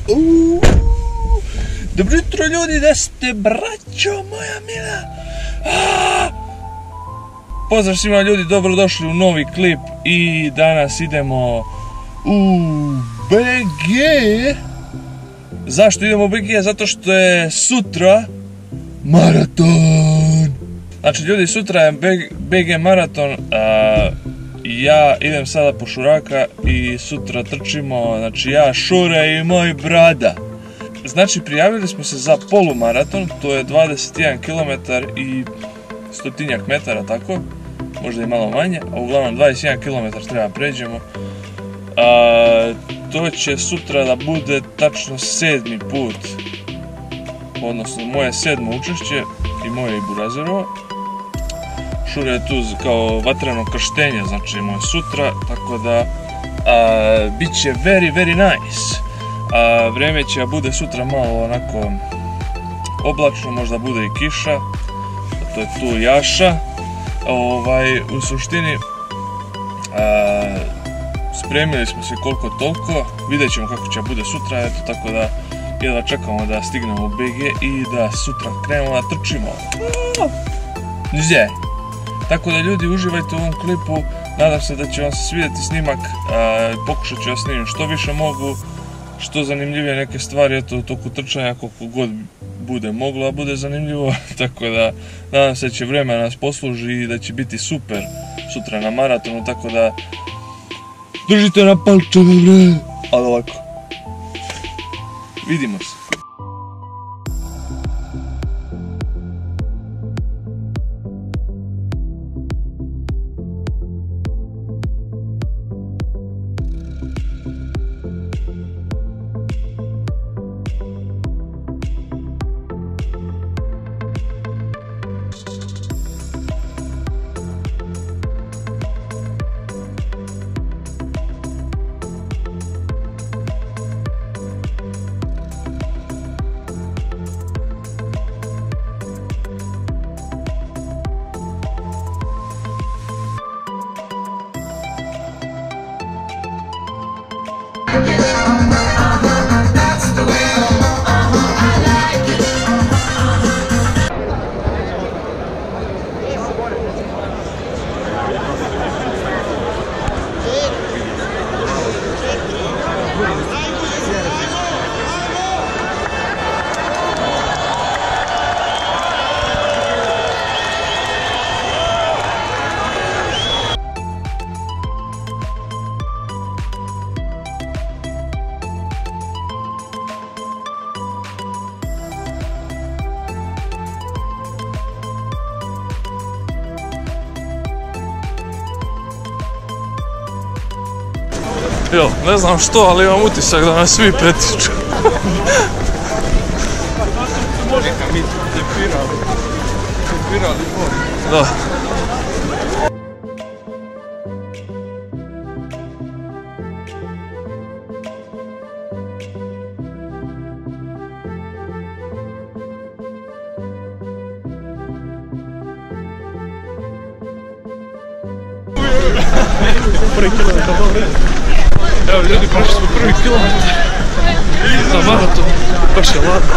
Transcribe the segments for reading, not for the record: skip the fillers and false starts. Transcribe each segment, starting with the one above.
Dobro jutro ljudi, da ste braćo moja mila. Pozdrav svima ljudi, dobrodošli u novi klip i danas idemo u BG. Zašto idemo u BG? Zato što je sutra maraton. Znači ljudi, sutra je BG maraton, ja idem sada po Šuraka i sutra trčimo, znači ja, Šure i moj brada. Znači prijavili smo se za polumaraton, to je 21 km i 100-tinjak metara, tako, možda i malo manje, a uglavnom 21 km treba pređemo. To će sutra da bude tačno 7. put, odnosno moje 7. učešće i moje i Burazerovo. Šure je tu kao vatreno krštenje, znači moje sutra, tako da bit će very nice. Vrijeme će da bude sutra malo onako oblačno, možda bude i kiša, to je tu jaša. U suštini spremili smo se koliko toliko, vidjet ćemo kako će bude sutra, eto, tako da jedva čekamo da stignemo u BG i da sutra krenemo da trčimo. Tako da ljudi, uživajte u ovom klipu, nadam se da će vam se svidjeti snimak, pokušat ću da snimim što više mogu, što zanimljivije neke stvari, eto, u toku trčanja, koliko god bude moglo, a bude zanimljivo, tako da nadam se da će vrijeme nas posluži i da će biti super sutra na maratonu, tako da držite na palčeve, bre, ali ovako, vidimo se. Jo, ne znam što, ali imam utisak da nas svi pretiču. Neka mi depirali boli. Da. Prvi kilometar, dobro. Evo ljudi, prošli smo prvi kilometar za maraton, baš je ladno.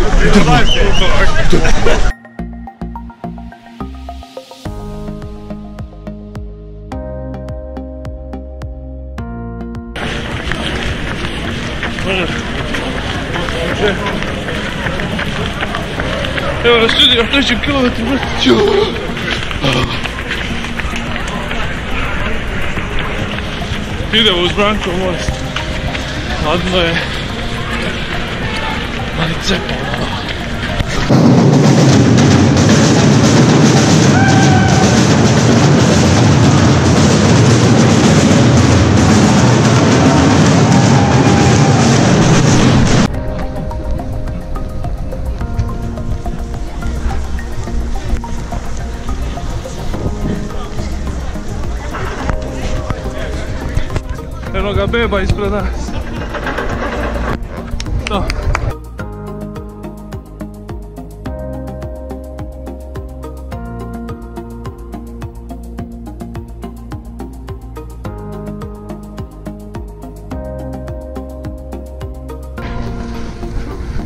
Evo nas ljudi, na 3. kilometru, idemo uz Branko most. Hladno je, ali cepano. Eno ga beba ispred nas. Da.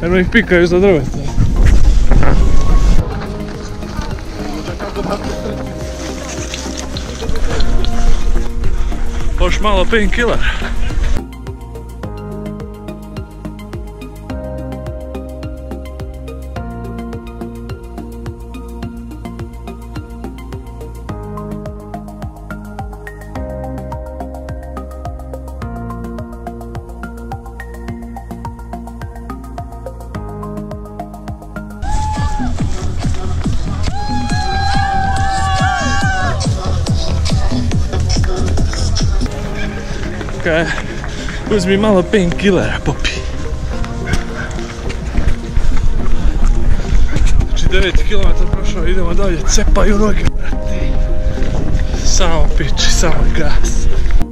Jedno ih pikaju za drveta. Još malo painkiller. Uzmi malo painkillera, popi. Znači 9 km prošao, idemo dalje, cepaju noge, brate. Samo piči, samo gas.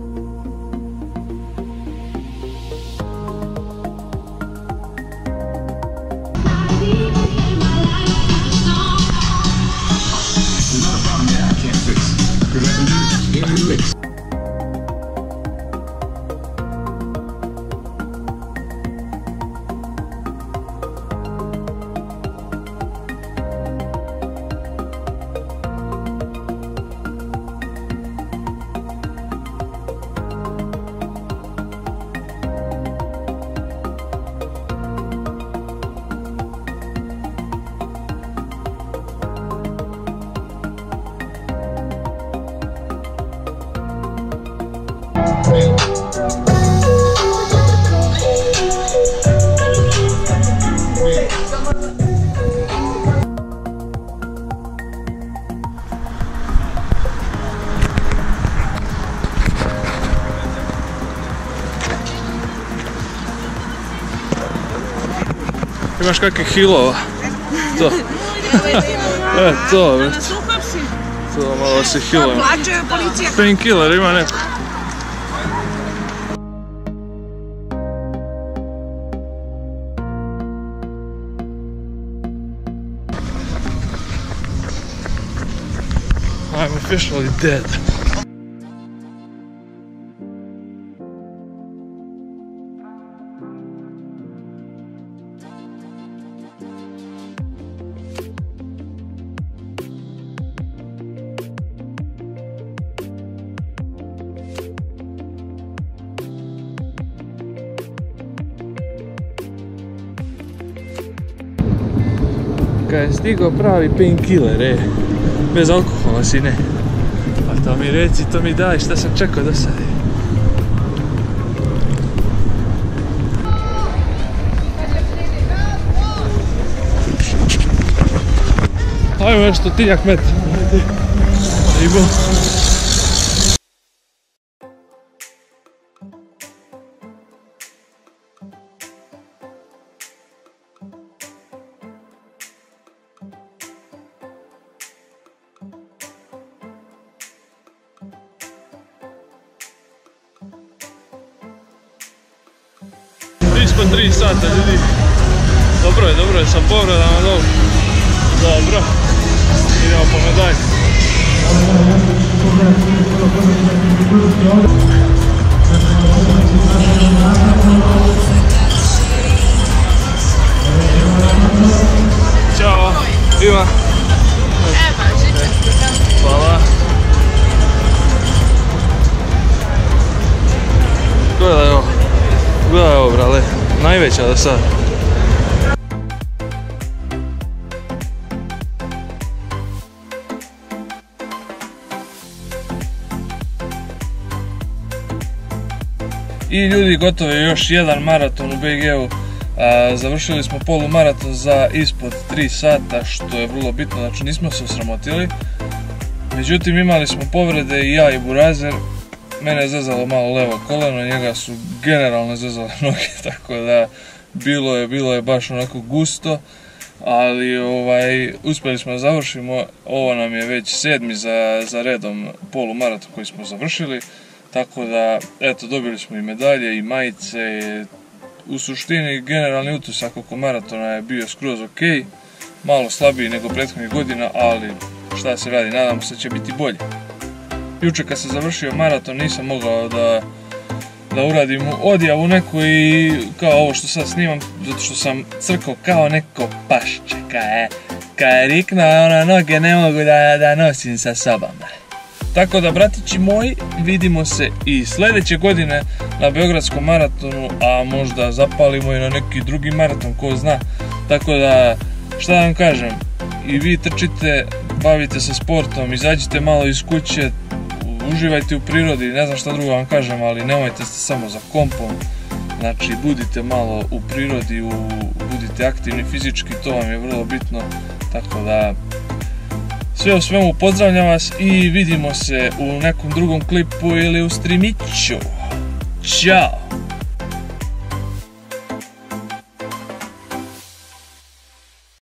Imaš kakvih hilova? To. To, brate. To malo se hilova. Painkiller ima neko. I'm officially dead. Kad je stigao pravi painkiller, bez alkohola sine. Pa to mi reci, to mi daj, šta sam čekao do sad. Ajmo još stotinjak metra. Ajmo. Ispod 3 sata ljudi. Dobro je, sa povredama dobro. Dobro. Idemo po medalj. Ćao. Iva. Hvala. Gledaj ovo. Gledaj ovo, brale. Najveća do sada. I ljudi, gotovo je još jedan maraton u BG-u. Završili smo polumaraton za ispod 3 sata, što je vrlo bitno, znači nismo se osramotili. Međutim, imali smo povrede i ja i Burazer. Mene je zezalo malo levo koleno, njega su generalno zezale noge, tako da bilo je baš onako gusto. Ali uspjeli smo da završimo, ovo nam je već 7. za redom polumaraton koji smo završili. Tako da, eto, dobili smo i medalje i majice. U suštini, generalni utisak oko maratona je bio skroz ok. Malo slabiji nego prethodnih godina, ali šta se radi, nadam se da će biti bolje. Juče kad se završio maraton nisam mogao da uradim odjavu neku i kao ovo što sad snimam, zato što sam crkao kao neko pašće, kad je riknuo, noge ne mogu da nosim sa sobom. Tako da, bratići moji, vidimo se i sljedeće godine na Beogradskom maratonu, a možda zapalimo i na neki drugi maraton, ko zna. Tako da, šta da vam kažem, i vi trčite, bavite se sportom, izađite malo iz kuće, uživajte u prirodi, ne znam šta drugo vam kažem, ali nemojte se samo za kompom. Znači, budite malo u prirodi, budite aktivni fizički, to vam je vrlo bitno. Tako da, sve u svemu, pozdravljam vas i vidimo se u nekom drugom klipu ili u streamiću. Ćao!